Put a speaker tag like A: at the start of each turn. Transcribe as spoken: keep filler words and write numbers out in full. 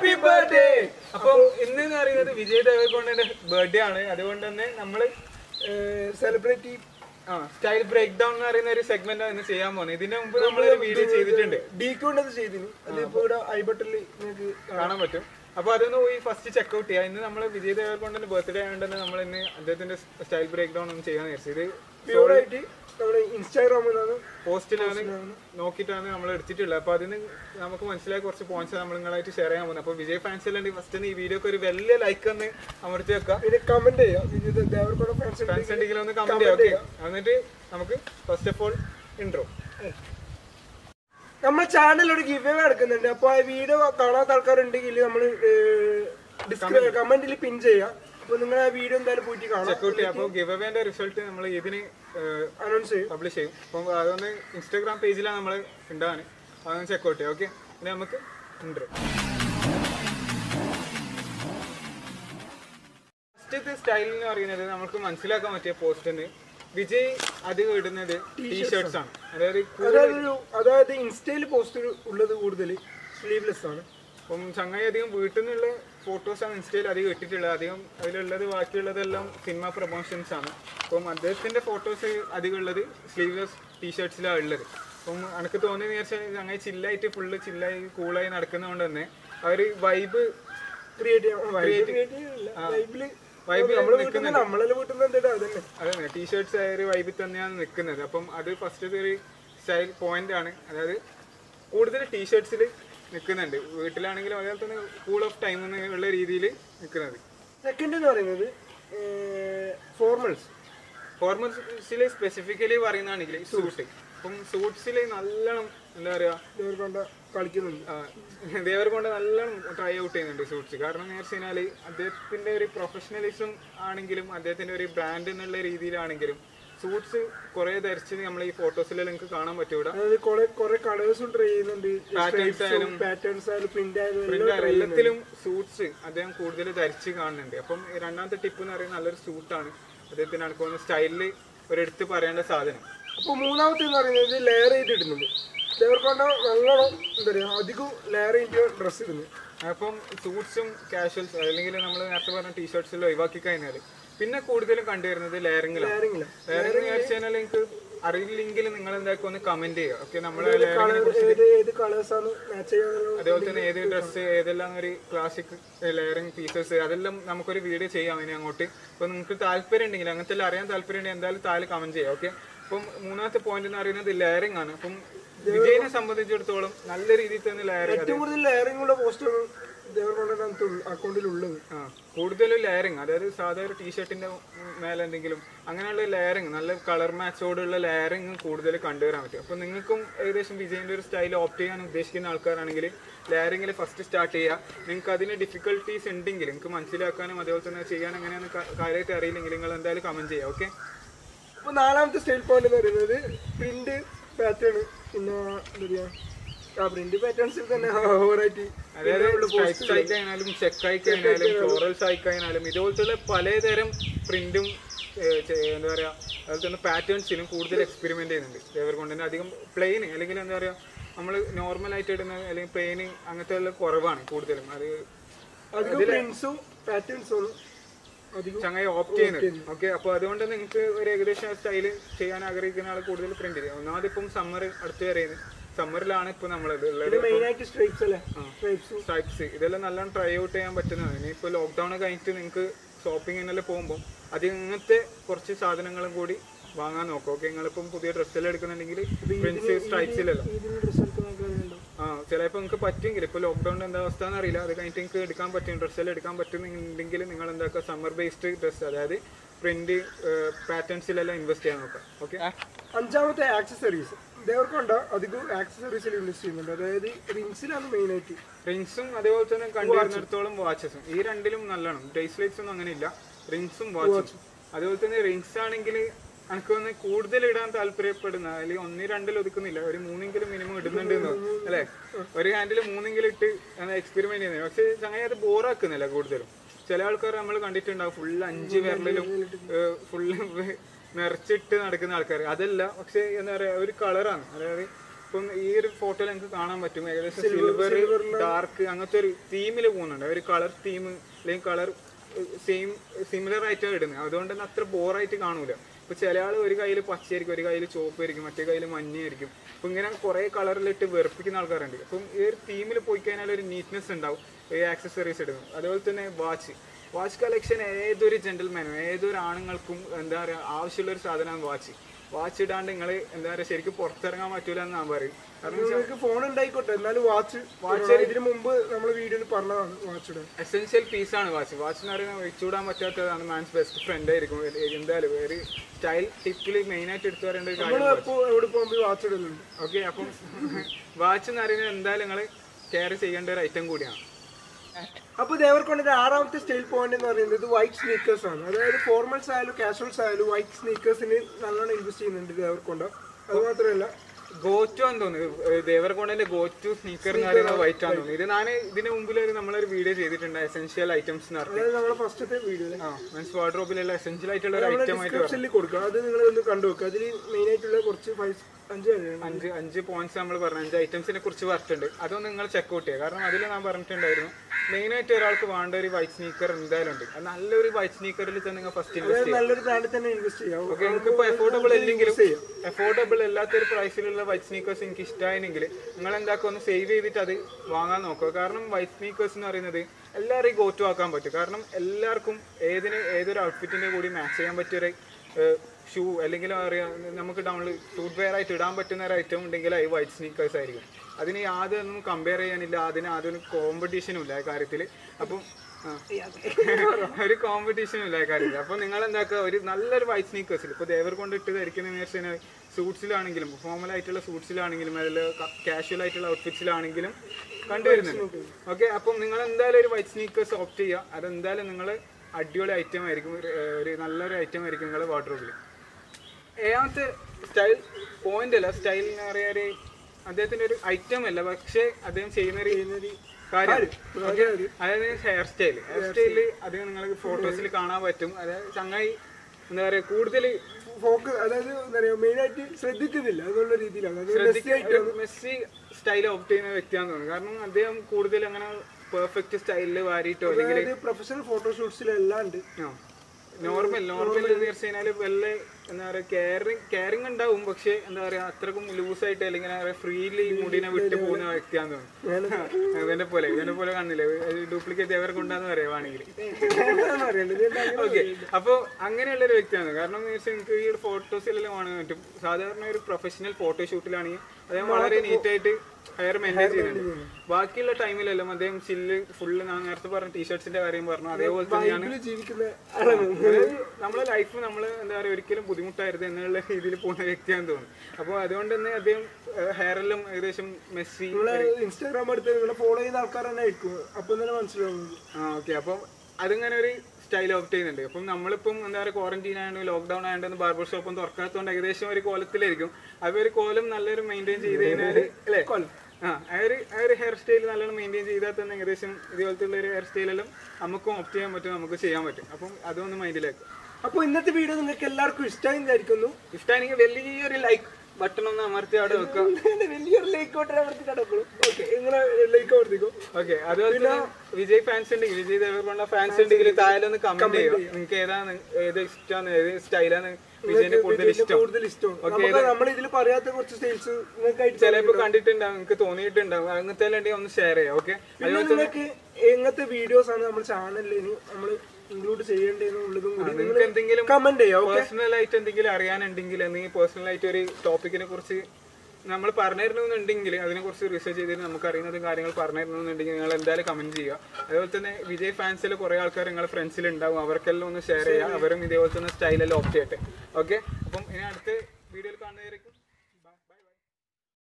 A: Happy birthday. അപ്പൊ ഇന്ന് പറയുന്നത് വിജയ് ദേവരകൊണ്ടന്റെ ബർത്ത്ഡേ ആണ്. അതുകൊണ്ട് തന്നെ നമ്മള്
B: സെലിബ്രിറ്റി
A: ആ സ്റ്റൈൽ ബ്രേക്ക് ഡൗൺ എന്ന് പറയുന്ന ഒരു സെഗ്മെന്റ് ആണ് ഇന്ന് ചെയ്യാൻ പോകുന്നത്. ഇതിന് മുമ്പ് നമ്മൾ ഒരു വീഡിയോ ചെയ്തിട്ടുണ്ട്,
B: ഡി കൊണ്ടത് ചെയ്തിരുന്നു. അതിപ്പോ ഇവിടെ ഐ ബട്ടണിൽ നിങ്ങൾക്ക്
A: കാണാൻ പറ്റും. അപ്പൊ അതൊന്ന് പോയി ഫസ്റ്റ് ചെക്ക്ഔട്ട് ചെയ്യാം. ഇന്ന് നമ്മൾ വിജയ് ദേവരകൊണ്ടന്റെ ബർത്ത്ഡേ ആയതുകൊണ്ട് തന്നെ നമ്മൾ ഇന്ന് അദ്ദേഹത്തിന്റെ സ്റ്റൈൽ ബ്രേക്ക് ഡൗൺ ഒന്ന് ചെയ്യാൻ വിചാരിച്ചത്. ഇത്
B: പ്യൂറായിട്ട് നമ്മുടെ ഇൻസ്റ്റാഗ്രാമിലാണ്
A: പോസ്റ്റിലാണ് നോക്കിയിട്ടാണ് നമ്മൾ എടുത്തിട്ടുള്ളത്. അപ്പൊ അതിന് നമുക്ക് മനസ്സിലായ കുറച്ച് പോയിന്റ്സ് നമ്മൾ നിങ്ങളായിട്ട് ഷെയർ ചെയ്യാൻ പോകുന്നത്. അപ്പൊ വിജയ് ഫാൻസ് എല്ലാം ഫസ്റ്റ് ഈ വീഡിയോക്ക് ഒരു വലിയ ലൈക്ക് ഒന്ന് അമർത്തി വെക്കാം.
B: പിന്നെ കമന്റ് ചെയ്യാം. വിജയ് ദേവരകൊണ്ട ഫാൻസ്
A: ഫാൻസ് ഉണ്ടെങ്കിൽ ഒന്ന് കമന്റ് ചെയ്യാം. ഓക്കെ, എന്നിട്ട് നമുക്ക് ഫസ്റ്റ് ഓഫ് ഓൾ ഇൻട്രോ.
B: നമ്മുടെ ചാനലിൽ ഒരു ഗിവ് അവേ നടക്കുന്നുണ്ട്. അപ്പൊ ആ വീഡിയോ കാണാത്ത ആൾക്കാരുണ്ടെങ്കിൽ നമ്മൾ കമന്റിൽ പിൻ ചെയ്യാം. അപ്പൊ നിങ്ങൾ ആ വീഡിയോ എന്തായാലും പോയിട്ട് കാണാം,
A: ചെക്ക്ഔട്ട് ചെയ്യാം. അപ്പോൾ ഗിവ് അവേന്റെ റിസൾട്ട് നമ്മൾ ഇതിന്
B: അനൗൺസ് ചെയ്യും,
A: പബ്ലിഷ് ചെയ്യും. അപ്പം അതൊന്ന് ഇൻസ്റ്റാഗ്രാം പേജിലാണ് നമ്മൾ ഉണ്ടാവാൻ. അതൊന്ന് ചെക്ക്ഔട്ട് ചെയ്യാം. ഓക്കെ, ഇനി നമുക്ക് ഇൻട്രോ. ഫസ്റ്റത്തെ സ്റ്റൈൽ എന്ന് പറയുന്നത് നമുക്ക് മനസ്സിലാക്കാൻ പറ്റിയ പോസ്റ്റിന് വിജയ് അധികം ഇടുന്നത് ടീഷർട്സ് ആണ്. അതായത്
B: അതായത് അതായത് ഇൻസ്റ്റയിൽ പോസ്റ്റ് ഉള്ളത് കൂടുതൽ സ്ലീവ്ലെസ് ആണ്.
A: അപ്പം ചങ്ങായി അധികം വീട്ടിൽ നിന്നുള്ള ഫോട്ടോസാണ് ഇൻസ്റ്റയിൽ അധികം ഇട്ടിട്ടുള്ളത്. അധികം അതിലുള്ളത് ബാക്കിയുള്ളതെല്ലാം സിനിമ പ്രൊമോഷൻസ് ആണ്. അപ്പം അദ്ദേഹത്തിൻ്റെ ഫോട്ടോസ് അധികം ഉള്ളത് സ്ലീവ്ലെസ് ടീഷർട്സിലാണ് ഉള്ളത്. അപ്പം എനിക്ക് തോന്നിയെന്ന് വിചാരിച്ചാൽ ചങ്ങായി ചില്ലായിട്ട് ഫുള്ള് ചില്ലായി കൂളായി നടക്കുന്നതുകൊണ്ട് തന്നെ അവർ വൈബ്
B: ക്രിയേറ്റ്
A: അതെ ടീഷർട്സ് ആയ ഒരു വൈബിൽ തന്നെയാണ് നിൽക്കുന്നത്. അപ്പം അത് ഫസ്റ്റ് ഒരു സ്റ്റൈൽ പോയിന്റ് ആണ്. അതായത് കൂടുതൽ ടീഷർട്സിൽ നിൽക്കുന്നുണ്ട്. വീട്ടിലാണെങ്കിലും അതുപോലെ തന്നെ കൂൾ ഓഫ് ടൈം എന്നുള്ള രീതിയിൽ നിൽക്കുന്നത്.
B: സെക്കൻഡ് എന്ന് പറയുന്നത് ഫോർമൽസ്.
A: ഫോർമൽസിൽ സ്പെസിഫിക്കലി പറയുന്നതാണെങ്കിൽ സൂട്ട്. അപ്പം സൂട്ട്സിൽ നല്ലോണം എന്താ പറയുക
B: കളിക്കുന്നുണ്ട്.
A: ദേവരകൊണ്ട നല്ലോണം ട്രൈ ഔട്ട് ചെയ്യുന്നുണ്ട് സൂട്ട്സ്. കാരണം എന്ന് വെച്ച് കഴിഞ്ഞാൽ അദ്ദേഹത്തിൻ്റെ ഒരു പ്രൊഫഷണലിസം ആണെങ്കിലും അദ്ദേഹത്തിൻ്റെ ഒരു ബ്രാൻഡ് എന്നുള്ള രീതിയിലാണെങ്കിലും സൂട്ട്സ് കുറെ ധരിച്ച് നമ്മൾ ഈ ഫോട്ടോസിലെല്ലാം നിങ്ങൾക്ക് കാണാൻ പറ്റും. ഇവിടെ
B: കുറെ കളേഴ്സും ട്രൈ ചെയ്യുന്നുണ്ട്.
A: പാറ്റേൺസ് ആയാലും
B: പാറ്റേൺസ് ആയാലും പ്രിന്റ്
A: പ്രിന്റ് ആയാലും എല്ലാത്തിലും സൂട്ട്സ് അദ്ദേഹം കൂടുതൽ ധരിച്ച് കാണുന്നുണ്ട്. അപ്പം രണ്ടാമത്തെ ടിപ്പ് എന്ന് പറയുന്നത് നല്ലൊരു സൂട്ടാണ് അദ്ദേഹത്തിന് നടക്കുന്ന സ്റ്റൈലിൽ ഒരെടുത്ത് പറയേണ്ട സാധനം.
B: അപ്പോൾ മൂന്നാമത്തെ എന്ന് പറയുന്നത് ലെയർ ചെയ്തിടുന്നുണ്ട്. ദേവരകൊണ്ട നല്ലോണം എന്താ പറയുക അധികം ലെയർ ചെയ്ത് ഡ്രസ്സ് ഇടുന്നു.
A: അപ്പം സൂട്ട്സും കാഷ്വൽസ് അല്ലെങ്കിൽ നമ്മൾ നേരത്തെ പറഞ്ഞ ടീഷർട്ട്സിലും ഒഴിവാക്കി കഴിഞ്ഞാൽ പിന്നെ കൂടുതലും കണ്ടുവരുന്നത് ലെയറിംഗിലാണ്.
B: ലെയറിംഗ്
A: ലെയറിംഗ് വിചാരിച്ചു കഴിഞ്ഞാൽ എനിക്ക് അറിയില്ലെങ്കിൽ നിങ്ങൾ എന്താക്കും ഒന്ന് കമന്റ് ചെയ്യുക. ഓക്കെ, നമ്മള് അതേപോലെ തന്നെ ഏത് ഡ്രസ്സ് ഏതെല്ലാം ഒരു ക്ലാസിക് ലെയറിംഗ് പീസസ് അതെല്ലാം നമുക്കൊരു വീഡിയോ ചെയ്യാം ഇനി അങ്ങോട്ട്. അപ്പോൾ നിങ്ങൾക്ക് താല്പര്യം ഉണ്ടെങ്കിൽ അങ്ങനത്തെ എല്ലാം അറിയാൻ താല്പര്യം ഉണ്ടെങ്കിൽ എന്തായാലും താഴെ കമന്റ് ചെയ്യാം. ഓക്കെ, അപ്പം മൂന്നാമത്തെ പോയിന്റ് എന്ന് പറയുന്നത് ലെയറിംഗ് ആണ്. അപ്പം വിജയിനെ സംബന്ധിച്ചിടത്തോളം നല്ല രീതിയിൽ തന്നെ ലെയറിംഗ്
B: ഏറ്റവും കൂടുതൽ ലെയറിംഗ് ഉള്ള പോസ്റ്റ് അക്കൗണ്ടിലുള്ളത്.
A: ആ കൂടുതലും ലെയറിങ്, അതായത് സാധാരണ ടീഷർട്ടിന്റെ മേലെ എന്തെങ്കിലും അങ്ങനെയുള്ള ലെയറിങ് നല്ല കളർ മാച്ചോടുള്ള ലെയറിങ് കൂടുതൽ കണ്ടുവരാൻ പറ്റും. അപ്പോൾ നിങ്ങൾക്കും ഏകദേശം വിജയിന്റെ ഒരു സ്റ്റൈൽ ഓപ്റ്റ് ചെയ്യാൻ ഉദ്ദേശിക്കുന്ന ആൾക്കാരാണെങ്കിൽ ലെയറിങ്ങിൽ ഫസ്റ്റ് സ്റ്റാർട്ട് ചെയ്യുക. നിങ്ങൾക്ക് അതിന് ഡിഫിക്കൽട്ടീസ് ഉണ്ടെങ്കിൽ നിങ്ങൾക്ക് മനസ്സിലാക്കാനും അതേപോലെ തന്നെ ചെയ്യാൻ എങ്ങനെയാണ് കാര്യമായിട്ട് അറിയില്ലെങ്കിൽ നിങ്ങൾ എന്തായാലും കമന്റ് ചെയ്യുക. ഓക്കെ,
B: അപ്പോൾ നാലാമത്തെ സ്റ്റൈൽ പോയിന്റ് എന്ന് പറയുന്നത് പ്രിന്റ് പാറ്റേൺ. പിന്നെ എന്താ പറയുക പ്രിന്റ് പാറ്റേൺസിൽ തന്നെ
A: അതായത് സ്ട്രൈപ്സ് ആയി കഴിഞ്ഞാലും ചെക്ക് ആയി കഴിഞ്ഞാലും ഫ്ലോറൽസ് ആയി കഴിഞ്ഞാലും ഇതുപോലത്തെ പലതരം പ്രിന്റും എന്താ പറയുക അതുപോലെ തന്നെ പാറ്റേൺസിലും കൂടുതൽ എക്സ്പെരിമെന്റ് ചെയ്യുന്നുണ്ട് ദേവരകൊണ്ടന്. അധികം പ്ലെയിൻ അല്ലെങ്കിൽ എന്താ പറയുക നമ്മൾ നോർമൽ ആയിട്ട് ഇടുന്ന അല്ലെങ്കിൽ പ്ലെയിൻ അങ്ങനത്തെ ഉള്ള കുറവാണ് കൂടുതലും. അത് ചങ്ങായി ഓപ്റ്റ് ചെയ്യുന്നത്. ഓക്കെ, അപ്പോൾ അതുകൊണ്ട് നിങ്ങൾക്ക് ഒരു ഏകദേശം സ്റ്റൈല് ചെയ്യാൻ ആഗ്രഹിക്കുന്ന ആൾ കൂടുതൽ പ്രിന്റ് ചെയ്യുക. ഒന്നാമത് ഇപ്പം സമ്മർ അടുത്ത് വരെയാണ്. സമ്മറിലാണ് ഇപ്പൊ നമ്മളത് സ്ട്രൈപ്സ് ഇതെല്ലാം നല്ലോണം ട്രൈ ഔട്ട് ചെയ്യാൻ പറ്റുന്നതാണ്. ഇനിയിപ്പോൾ ലോക്ക്ഡൌൺ കഴിഞ്ഞിട്ട് നിങ്ങൾക്ക് ഷോപ്പിങ്ങിനെല്ലാം പോകുമ്പോൾ അത് ഇങ്ങനത്തെ കുറച്ച് സാധനങ്ങളും കൂടി വാങ്ങാൻ നോക്കാം. ഓക്കെ, നിങ്ങളിപ്പം പുതിയ ഡ്രസ്സെല്ലാം എടുക്കുന്നുണ്ടെങ്കിൽ പ്രിൻസ് സ്ട്രൈപ്സിലെല്ലാം ആ ചിലപ്പോൾ നിങ്ങൾക്ക് പറ്റുമെങ്കിൽ ഇപ്പോൾ ലോക്ക്ഡൌണിൻ്റെ എന്താ അവസ്ഥ എന്നറിയില്ല. അത് കഴിഞ്ഞിട്ട് നിങ്ങൾക്ക് എടുക്കാൻ പറ്റും ഡ്രസ്സെല്ലാം എടുക്കാൻ പറ്റുന്നുണ്ടെങ്കിൽ നിങ്ങൾ എന്താക്കുക സമ്മർ ബേസ്ഡ് ഡ്രസ്സ് അതായത് പ്രിന്റ് പാറ്റേൺസിലെല്ലാം ഇൻവെസ്റ്റ് ചെയ്യാൻ നോക്കാം. ഓക്കെ,
B: അഞ്ചാമത്തെ ആക്സസറീസ്. ദേവരകൊണ്ട അധികം ആക്സസറീസിൽ ഇൻവെസ്റ്റ് ചെയ്യുന്നുണ്ട്. അതായത് റിങ്സിലാണ് മെയിൻ ആയിട്ട്.
A: റിങ്സും അതേപോലെ തന്നെ കണ്ടുവരുന്നിടത്തോളം വാച്ചസും ഈ രണ്ടിലും നല്ലോണം. ബ്രേസ്ലെറ്റ്സ് ഒന്നും അങ്ങനെ ഇല്ല, റിങ്സും വാച്ചും. അതുപോലെ തന്നെ റിങ്സ് ആണെങ്കിൽ എനിക്ക് ഒന്ന് കൂടുതൽ ഇടാൻ താല്പര്യപ്പെടുന്ന അല്ലെങ്കിൽ ഒന്നി രണ്ടിൽ ഒതുക്കുന്നില്ല, ഒരു മൂന്നെങ്കിലും മിനിമം ഇടുന്നുണ്ട് അല്ലെ. ഒരു ഹാൻഡിൽ മൂന്നെങ്കിലും ഇട്ട് എക്സ്പെരിമെന്റ് ചെയ്യുന്നത്. പക്ഷെ ചങ്ങായി അത് ബോറാക്കുന്നില്ല കൂടുതലും. ചില ആൾക്കാർ നമ്മൾ കണ്ടിട്ടുണ്ടാവും ഫുള്ള് അഞ്ച് വിരലിലും ഫുള്ള് നിറച്ചിട്ട് നടക്കുന്ന ആൾക്കാർ. അതല്ല, പക്ഷെ എന്താ പറയുക ഒരു കളറാണ്. അതായത് ഇപ്പം ഈ ഒരു ഫോട്ടോയിൽ നിങ്ങൾക്ക് കാണാൻ പറ്റും ഏകദേശം സിൽവർ ഡാർക്ക് അങ്ങനത്തെ ഒരു തീമിൽ പോകുന്നുണ്ട്. ഒരു കളർ തീം അല്ലെങ്കിൽ കളർ സെയിം സിമിലർ ആയിട്ടാണ് ഇടുന്നത്. അതുകൊണ്ട് തന്നെ അത്ര ബോറായിട്ട് കാണൂല. ഇപ്പോൾ ചില ആൾ ഒരു കയ്യിൽ പച്ചയായിരിക്കും, ഒരു കയ്യിൽ ചുവപ്പായിരിക്കും, മറ്റേ കയ്യിൽ മഞ്ഞയായിരിക്കും. അപ്പം ഇങ്ങനെ കുറേ കളറിലിട്ട് വെറുപ്പിക്കുന്ന ആൾക്കാരുണ്ട്. അപ്പം ഈ ഒരു തീമിൽ പോയി കഴിഞ്ഞാൽ ഒരു നീറ്റ്നെസ് ഉണ്ടാവും ഈ ആക്സസറീസ് ഇടുന്നത്. അതുപോലെ തന്നെ വാച്ച് വാച്ച് കളക്ഷൻ ഏതൊരു ജെന്റിൽമാനും ഏതൊരു ആണുങ്ങൾക്കും എന്താ പറയുക ആവശ്യമുള്ളൊരു സാധനമാണ് വാച്ച്. വാച്ച് ഇടാണ്ട് നിങ്ങൾ എന്താ പറയുക ശരിക്കും പുറത്തിറങ്ങാൻ പറ്റൂല എന്ന് ഞാൻ പറയും. കാരണം
B: നിങ്ങൾക്ക് ഫോൺ ഉണ്ടായിക്കോട്ടെ, എന്നാലും വാച്ച് വാച്ച് ഇതിന് മുമ്പ് നമ്മൾ വീഡിയോയിൽ പറഞ്ഞതാണ് വാച്ചിടെ
A: എസെൻഷ്യൽ പീസാണ് വാച്ച്. വാച്ച് എന്ന് പറയുന്നത് ഒഴിച്ചുകൂടാൻ പറ്റാത്തതാണ്. മാൻസ് ബെസ്റ്റ് ഫ്രണ്ട് ആയിരിക്കും എന്തായാലും. ഒരു സ്റ്റൈൽ ടിപ്പിൽ മെയിനായിട്ട് എടുത്തു പറയേണ്ട ഒരു കാര്യം
B: എവിടെ പോകുമ്പോൾ വാച്ച് ഇടുന്നുണ്ട്.
A: ഓക്കെ, അപ്പം വാച്ച് എന്ന് പറയുന്നത് എന്തായാലും നിങ്ങൾ കെയർ ചെയ്യേണ്ട ഒരു ഐറ്റം കൂടിയാണ്.
B: അപ്പൊ ദേവർകൊണ്ടന്റെ ആറാമത്തെ സ്റ്റൈൽ പോയിന്റ് എന്ന് പറയുന്നത് വൈറ്റ് സ്നീക്കേഴ്സ് ആണ്. അതായത് ഫോർമൽസ് ആയാലും കാഷ്വൽസ് ആയാലും വൈറ്റ് സ്നീക്കേഴ്സിന് നല്ലോണം ഇൻവെസ്റ്റ് ചെയ്യുന്നുണ്ട് ദേവർകൊണ്ട. അത് മാത്രമല്ല
A: ഗോറ്റു ആണെന്ന് തോന്നുന്നു ദേവർകൊണ്ടന്റെ ഗോറ്റു സ്നീക്കർ എന്ന് പറയുന്നത് വൈറ്റ് ആണെന്ന് തോന്നുന്നു. ഇത് ഞാൻ ഇതിന് മുമ്പിൽ നമ്മളൊരു വീഡിയോ ചെയ്തിട്ടുണ്ട് എസെൻഷ്യൽ ഐറ്റംസ് എന്ന് പറഞ്ഞാൽ.
B: നമ്മളെ ഫസ്റ്റത്തെ വീഡിയോ
A: മീൻസ് വാർഡ്രോബിലുള്ള എസെൻഷ്യൽ ആയിട്ടുള്ള ഒരു ഐറ്റം ആയിട്ട്
B: കൊടുക്കുക. അത് നിങ്ങൾ ഒന്ന് കണ്ടു വെക്കുക. അതിൽ മെയിൻ ആയിട്ടുള്ള കുറച്ച് അഞ്ച്
A: അഞ്ച് അഞ്ച് പോയിന്റ്സ് നമ്മൾ പറഞ്ഞു. അഞ്ച് ഐറ്റംസിനെ കുറിച്ച് പറഞ്ഞിട്ടുണ്ട്. അതൊന്ന് നിങ്ങൾ ചെക്കൗട്ട് ചെയ്യുക. കാരണം അതിൽ ഞാൻ പറഞ്ഞിട്ടുണ്ടായിരുന്നു മെയിനായിട്ട് ഒരാൾക്ക് വേണ്ട ഒരു വൈറ്റ് സ്നീക്കർ എന്തായാലും ഉണ്ട്. അത് നല്ലൊരു വൈറ്റ് സ്നീക്കറിൽ തന്നെ നിങ്ങൾ ഫസ്റ്റ് ഇൻവെസ്റ്റ്
B: നല്ലൊരു ബ്രാൻഡിൽ തന്നെ ഇൻവെസ്റ്റ് ചെയ്യാം.
A: ഓക്കെ, നിങ്ങൾക്ക് ഇപ്പോൾ എഫോർഡബിൾ അല്ലെങ്കിലും എഫോർഡബിൾ അല്ലാത്തൊരു പ്രൈസിലുള്ള വൈറ്റ് സ്നീക്കേഴ്സ് എനിക്ക് ഇഷ്ടമായെങ്കിൽ നിങ്ങൾ എന്താക്കുക ഒന്ന് സേവ് ചെയ്തിട്ട് അത് വാങ്ങാൻ നോക്കുക. കാരണം വൈറ്റ് സ്നീക്കേഴ്സ് എന്ന് പറയുന്നത് എല്ലാവരെയും ഗോ ടു ആക്കാൻ പറ്റും. കാരണം എല്ലാവർക്കും ഏതിന് ഏതൊരു ഔട്ട്ഫിറ്റിൻ്റെ കൂടി മാച്ച് ചെയ്യാൻ പറ്റിയൊരു ഷൂ അല്ലെങ്കിൽ അറിയാം നമുക്ക് ഡൗണിൽ ഫുഡ് വെയർ ആയിട്ട് ഇടാൻ പറ്റുന്ന ഒരു ഐറ്റം ഉണ്ടെങ്കിൽ അത് വൈറ്റ് സ്നീക്കേഴ്സ് ആയിരിക്കും. അതിന് യാതൊന്നും കമ്പയർ ചെയ്യാനില്ല, അതിന് യാതൊരു കോമ്പറ്റീഷനും ഇല്ല കാര്യത്തിൽ. അപ്പം ഒരു കോമ്പറ്റീഷനും ഇല്ല കാര്യത്തിൽ. അപ്പോൾ നിങ്ങൾ എന്താക്കുക ഒരു നല്ലൊരു വൈറ്റ് സ്നീക്കേഴ്സിൽ ഇപ്പോൾ ദേവർകൊണ്ട് ഇട്ട് ധരിക്കുന്നതെന്ന് വെച്ചാൽ സൂട്ട്സിലാണെങ്കിലും ഫോർമൽ ആയിട്ടുള്ള സൂട്ട്സിലാണെങ്കിലും അതിൽ കാഷ്വൽ ആയിട്ടുള്ള ഔട്ട്ഫിറ്റ്സിലാണെങ്കിലും കണ്ടുവരുന്നുണ്ട്. ഓക്കെ, അപ്പം നിങ്ങൾ എന്തായാലും ഒരു വൈറ്റ് സ്നീക്കേഴ്സ് ഓപ്റ്റ് ചെയ്യുക. അതെന്തായാലും നിങ്ങൾ അടിപൊളി ഐറ്റം ആയിരിക്കും, ഒരു നല്ലൊരു ഐറ്റം ആയിരിക്കും നിങ്ങളുടെ വാർഡ്രോബിൽ. ഏഴാമത്തെ സ്റ്റൈൽ പോയിന്റ് അല്ല, സ്റ്റൈൽ എന്ന് പറയുക ഒരു അദ്ദേഹത്തിൻ്റെ ഒരു ഐറ്റം അല്ല, പക്ഷേ അദ്ദേഹം ചെയ്യുന്ന ഒരു കാര്യം അതായത് ഹെയർ സ്റ്റൈൽ. ഹെയർ സ്റ്റൈല് അത് നിങ്ങൾക്ക് ഫോട്ടോസിൽ കാണാൻ പറ്റും. അതായത് ചങ്ങായി എന്താ പറയുക കൂടുതൽ
B: ഫോക്കസ്, അതായത് എന്താ പറയുക മെയിനായിട്ട് ശ്രദ്ധിക്കുന്നില്ല എന്നുള്ള രീതിയിലാണ്
A: മെസ്സി സ്റ്റൈൽ ഓപ്റ്റ് ചെയ്യുന്ന വ്യക്തിയാണെന്ന് തോന്നുന്നു. കാരണം അദ്ദേഹം കൂടുതൽ അങ്ങനെ പെർഫെക്റ്റ് സ്റ്റൈലിൽ വാരിയിട്ടോ അല്ലെങ്കിൽ
B: പ്രൊഫഷണൽ ഫോട്ടോഷൂട്ട്സിലെല്ലാം ഉണ്ട്.
A: നോർമൽ നോർമൽ എന്ന് വെച്ച് കഴിഞ്ഞാൽ വല്ല എന്താ പറയുക കെയറിങ് കെയറിങ് ഉണ്ടാവും, പക്ഷെ എന്താ പറയുക അത്രക്കും ലൂസായിട്ട് അല്ലെങ്കിൽ എന്താ പറയുക ഫ്രീലി മുടിനെ വിട്ട് പോകുന്ന വ്യക്തിയാന്ന് തോന്നുന്നു. ഇവനെ പോലെ ഇവനെ പോലെ കാണില്ലേ ഡ്യൂപ്ലിക്കേറ്റ് എവർ കൊണ്ടാന്ന് പറയുവാണെങ്കിൽ. ഓക്കെ, അപ്പോൾ അങ്ങനെയുള്ളൊരു വ്യക്തിയാണ്. കാരണം എന്ന് വെച്ചാൽ എനിക്ക് ഈ ഒരു ഫോട്ടോസിലെല്ലാം കാണാൻ പറ്റും. സാധാരണ ഒരു പ്രൊഫഷണൽ ഫോട്ടോഷൂട്ടിലാണെങ്കിൽ അദ്ദേഹം വളരെ നീറ്റായിട്ട് ഹെയർ മെയിൻറ്റെയിൻ ചെയ്യുന്നുണ്ട്. ബാക്കിയുള്ള ടൈമിലെല്ലാം അദ്ദേഹം ചില്ല് ഫുള്ള് ഞാൻ നേരത്തെ പറഞ്ഞ ടീഷർട്സിന്റെ കാര്യം പറഞ്ഞു. അതേപോലെ തന്നെയാണ് നമ്മളെ ലൈഫ് നമ്മൾ എന്താ പറയുക ഒരിക്കലും ബുദ്ധിമുട്ടായിരുന്നു എന്നുള്ള രീതിയിൽ പോകുന്ന വ്യക്തിയാണെന്ന് തോന്നുന്നു. അപ്പോൾ അതുകൊണ്ട് തന്നെ അദ്ദേഹം ഹെയറെല്ലാം ഏകദേശം മെസ്സി
B: ഇൻസ്റ്റാഗ്രാം എടുത്ത് നിങ്ങളെ ഫോളോ ചെയ്യുന്ന ആൾക്കാർ തന്നെ ആയിരിക്കും, അപ്പം തന്നെ മനസ്സിലാവുന്നത്.
A: ആ ഓക്കെ, അപ്പം അതിങ്ങനെ ഒരു സ്റ്റൈൽ ഓപ്റ്റ് ചെയ്യുന്നുണ്ട്. അപ്പം നമ്മളിപ്പം എന്താ പറയുക ക്വാറന്റീൻ ആയതുകൊണ്ട് ലോക്ക്ഡൗൺ ആയതുകൊണ്ട് ബാർബർ ഷോപ്പും തുറക്കാത്തതുകൊണ്ട് ഏകദേശം ഒരു കോലത്തിലായിരിക്കും. അപ്പോൾ ഒരു കോലം നല്ലൊരു മെയിൻറ്റെയിൻ ചെയ്ത് കഴിഞ്ഞാൽ അല്ലേ ആ ആ ഒരു ആ ഒരു ഹെയർ സ്റ്റൈൽ നല്ലോണം മെയിൻറ്റെയിൻ ചെയ്താൽ തന്നെ ഏകദേശം ഇതുപോലത്തെ ഉള്ള ഒരു ഹെയർ സ്റ്റൈലെല്ലാം നമുക്കും ഓപ്റ്റ് ചെയ്യാൻ പറ്റും, നമുക്ക് ചെയ്യാൻ പറ്റും. അപ്പം അതൊന്ന് മൈൻഡിലാക്കും.
B: അപ്പോൾ ഇന്നത്തെ വീഡിയോ നിങ്ങൾക്ക് എല്ലാവർക്കും ഇഷ്ടമായി വിചാരിക്കുന്നു.
A: ഇഷ്ടമാണെങ്കിൽ വലിയൊരു ലൈക്ക് ബട്ടൺ ഒന്ന് അമർത്തി അവിടെ വെക്കാം.
B: വലിയൊരു ലൈക്ക് ബട്ടൺ അമർത്തി കിടക്കും. ഓക്കെ, നിങ്ങളെ ലൈക്ക് അമർത്തിക്കും.
A: ഓക്കെ, അതുപോലെ തന്നെ വിജയ് ഫാൻസ് ഉണ്ടെങ്കിൽ വിജയ് ദേവർകൊണ്ട ഫാൻസ് ഉണ്ടെങ്കിൽ താഴെ ഒന്ന് കമന്റ് ചെയ്യുക. നിങ്ങൾക്ക് ഏതാണ് ഏത് ഇഷ്ടമാണ് ഏത് സ്റ്റൈലാണ് വിജയന്റെ കൂടുതൽ ഇഷ്ടം.
B: നമ്മൾ ഇതിൽ പറയാത്ത കുറച്ച് സ്റ്റൈൽസ്
A: ചിലപ്പോ കണ്ടിട്ടുണ്ടാവും, നിങ്ങൾക്ക് തോന്നിയിട്ടുണ്ടാവും. അങ്ങനത്തെ ഉണ്ടെങ്കിൽ ഒന്ന് ഷെയർ ചെയ്യാം. ഓക്കെ,
B: നിങ്ങൾക്ക് എങ്ങനത്തെ വീഡിയോസ് ആണ് നമ്മുടെ ചാനലിൽ നമ്മൾ ഇൻക്ലൂഡ് ചെയ്യേണ്ടതെന്നുള്ളതും
A: നിങ്ങൾക്ക് എന്തെങ്കിലും
B: കമന്റ് ചെയ്യാം.
A: പേഴ്സണൽ ആയിട്ട് എന്തെങ്കിലും അറിയാനുണ്ടെങ്കിൽ അല്ലെങ്കിൽ പേഴ്സണൽ ആയിട്ട് ഒരു ടോപ്പിക്കിനെ കുറിച്ച് നമ്മൾ പറഞ്ഞിരുന്നുണ്ടെങ്കിൽ അതിനെക്കുറിച്ച് റിസർച്ച് ചെയ്തിട്ട് നമുക്ക് അറിയുന്നതും കാര്യങ്ങൾ പറഞ്ഞിരുന്നുണ്ടെങ്കിൽ നിങ്ങൾ എന്തായാലും കമന്റ് ചെയ്യുക. അതുപോലെ തന്നെ വിജയ് ഫാൻസിൽ കുറേ ആൾക്കാർ നിങ്ങളുടെ ഫ്രണ്ട്സിൽ ഉണ്ടാവും, അവർക്കെല്ലാം ഒന്ന് ഷെയർ ചെയ്യുക. അവരും ഇതേപോലെ തന്നെ സ്റ്റൈലെല്ലാം ഓപ്റ്റ് ചെയ്യട്ടെ. ഓക്കെ, അപ്പം ഇനി അടുത്ത വീഡിയോയിൽ കാണുന്നതായിരിക്കും.